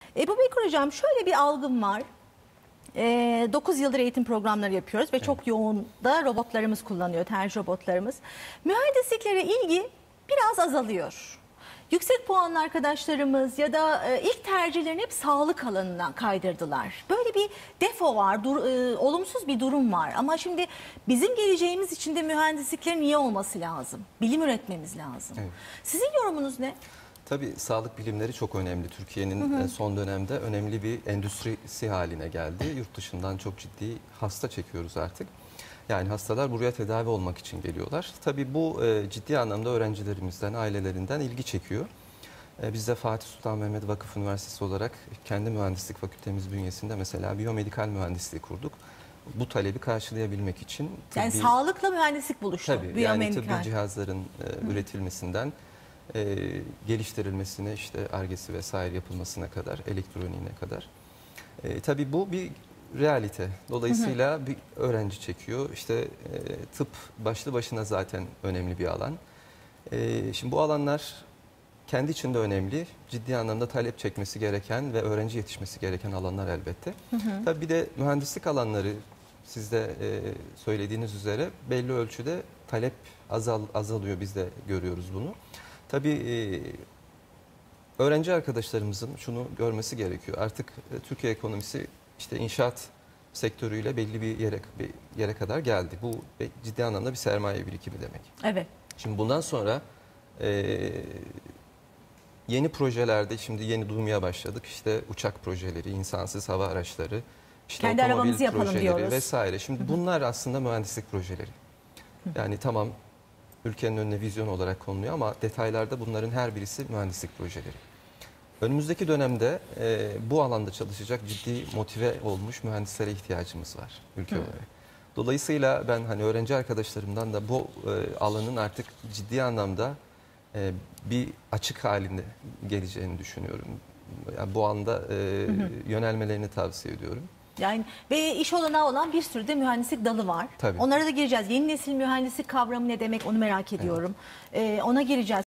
Ebu Bekir Hocam, şöyle bir algım var. 9 yıldır eğitim programları yapıyoruz ve çok yoğun da robotlarımız kullanıyor, tercih robotlarımız. Mühendisliklere ilgi biraz azalıyor. Yüksek puanlı arkadaşlarımız ya da ilk tercihlerini hep sağlık alanına kaydırdılar. Böyle bir defo var, olumsuz bir durum var. Ama şimdi bizim geleceğimiz için de mühendisliklerin iyi olması lazım. Bilim üretmemiz lazım. Evet. Sizin yorumunuz ne? Tabii sağlık bilimleri çok önemli. Türkiye'nin son dönemde önemli bir endüstrisi haline geldi. Yurt dışından çok ciddi hasta çekiyoruz artık. Yani hastalar buraya tedavi olmak için geliyorlar. Tabii bu ciddi anlamda öğrencilerimizden, ailelerinden ilgi çekiyor. Biz de Fatih Sultan Mehmet Vakıf Üniversitesi olarak kendi mühendislik fakültemiz bünyesinde mesela biyomedikal mühendisliği kurduk. Bu talebi karşılayabilmek için. Yani sağlıkla mühendislik buluştu. Tabii, yani tıbbi cihazların üretilmesinden geliştirilmesine, işte Ar-Ge'si vesaire yapılmasına kadar, elektroniğine kadar. Tabii bu bir realite. Dolayısıyla bir öğrenci çekiyor. İşte tıp başlı başına zaten önemli bir alan. Şimdi bu alanlar kendi içinde önemli, ciddi anlamda talep çekmesi gereken ve öğrenci yetişmesi gereken alanlar elbette. Tabii bir de mühendislik alanları, siz de söylediğiniz üzere belli ölçüde talep azalıyor. Biz de görüyoruz bunu. Tabii öğrenci arkadaşlarımızın şunu görmesi gerekiyor. Artık Türkiye ekonomisi işte inşaat sektörüyle belli bir yere kadar geldi. Bu ciddi anlamda bir sermaye birikimi demek. Evet. Şimdi bundan sonra yeni projelerde şimdi yeni duymaya başladık. İşte uçak projeleri, insansız hava araçları, işte kendi otomobil arabamızı yapalım projeleri diyoruz vesaire. Şimdi bunlar aslında mühendislik projeleri. Yani tamam, ülkenin önüne vizyon olarak konuluyor ama detaylarda bunların her birisi mühendislik projeleri. Önümüzdeki dönemde bu alanda çalışacak ciddi motive olmuş mühendislere ihtiyacımız var ülke olarak. Dolayısıyla ben hani öğrenci arkadaşlarımdan da bu alanın artık ciddi anlamda bir açık halinde geleceğini düşünüyorum. Yani bu anda yönelmelerini tavsiye ediyorum. Yani ve iş olanağı olan bir sürü de mühendislik dalı var. Tabii. Onlara da gireceğiz. Yeni nesil mühendislik kavramı ne demek, onu merak ediyorum. Ona gireceğiz.